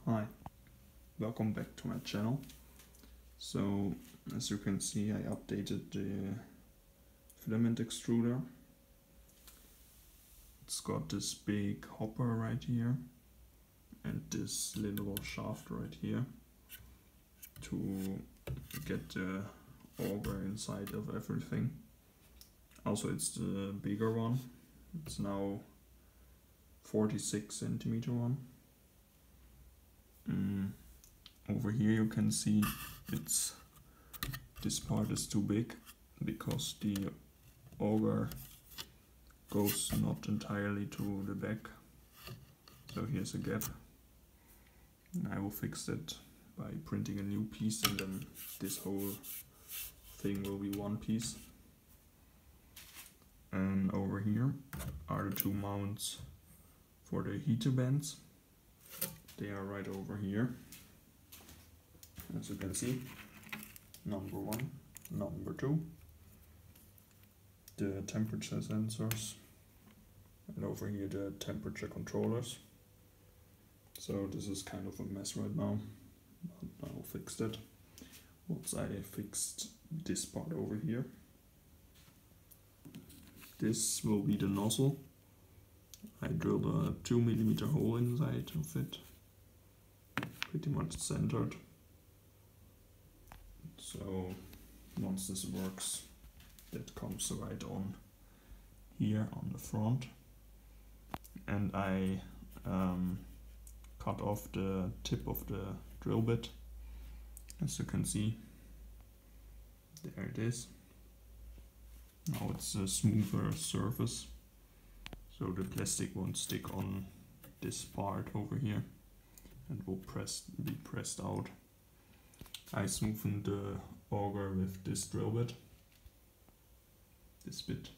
Hi, welcome back to my channel. So as you can see, I updated the filament extruder. It's got this big hopper right here and this little shaft right here to get the auger inside of everything. Also, it's the bigger one. It's now 46 centimeter one. Over here you can see this part is too big because the auger goes not entirely to the back. So here's a gap. And I will fix that by printing a new piece, and then this whole thing will be one piece. And over here are the two mounts for the heater bands. They are right over here, as you can see. Number 1, number 2, the temperature sensors, and over here the temperature controllers. So this is kind of a mess right now, but I'll fix that once I fixed this part over here. This will be the nozzle. I drilled a 2mm hole inside of it, pretty much centered. So once this works, that comes right on here on the front. And I cut off the tip of the drill bit. As you can see, there it is. Now it's a smoother surface, so the plastic won't stick on this part over here and will be pressed out. I smoothened the auger with this drill bit. This bit.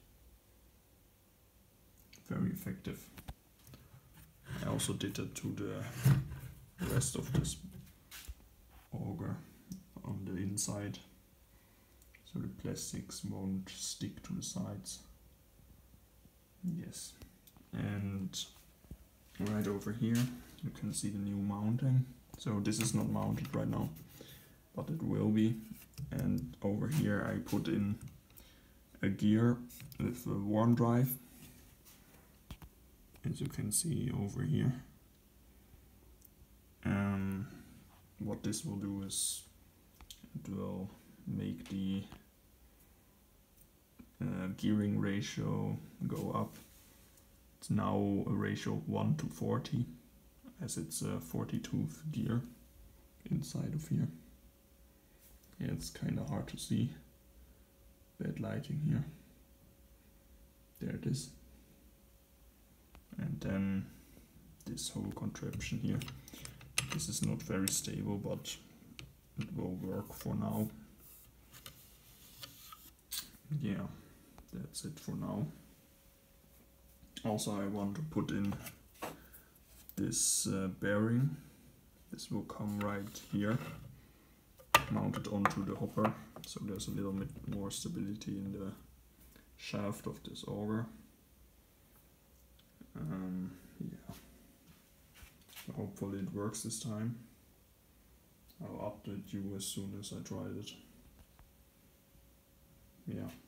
Very effective. I also did it to the rest of this auger on the inside, so the plastics won't stick to the sides. Yes. And right over here you can see the new mounting. So this is not mounted right now, but it will be. And over here I put in a gear with a warm drive, as you can see over here. What this will do is it will make the gearing ratio go up. It's now a ratio of 1:40, as it's a 40-tooth gear inside of here. Yeah, it's kind of hard to see. Bad lighting here. There it is. And then this whole contraption here. This is not very stable, but it will work for now. Yeah, that's it for now. Also, I want to put in this bearing. This will come right here, mounted onto the hopper, so there's a little bit more stability in the shaft of this auger. Yeah, so hopefully it works this time. I'll update you as soon as I tried it. Yeah.